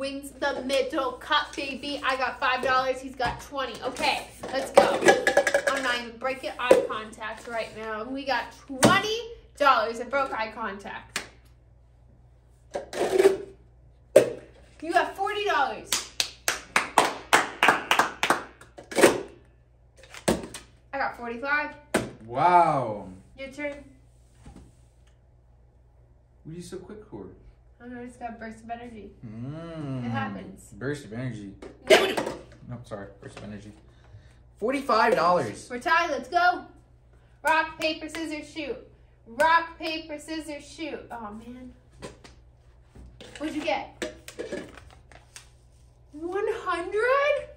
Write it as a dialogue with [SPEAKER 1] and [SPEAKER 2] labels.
[SPEAKER 1] wins the middle cup, baby. I got $5. He's got 20. Okay, let's go. I'm not even breaking eye contact right now. We got $20. I broke eye contact. You got $40. I got 45.
[SPEAKER 2] Wow.
[SPEAKER 1] Your turn.
[SPEAKER 2] What are you so quick for?
[SPEAKER 1] I know, I just got a burst of energy. It happens.
[SPEAKER 2] Burst of energy.
[SPEAKER 1] No.
[SPEAKER 2] No, sorry. Burst of energy. $45.
[SPEAKER 1] We're tied. Let's go. Rock, paper, scissors, shoot. Rock, paper, scissors, shoot. Oh, man. What'd you get? 100?